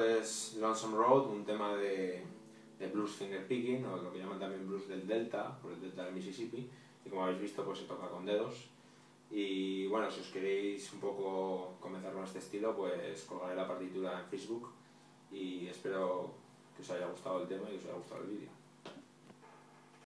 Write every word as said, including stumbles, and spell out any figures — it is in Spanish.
es Lonesome Road, un tema de, de blues fingerpicking, o lo que llaman también blues del Delta, por el Delta del Mississippi, y como habéis visto pues se toca con dedos. Y bueno, si os queréis un poco comenzar con este estilo, pues colgaré la partitura en Facebook y espero que os haya gustado el tema y que os haya gustado el vídeo.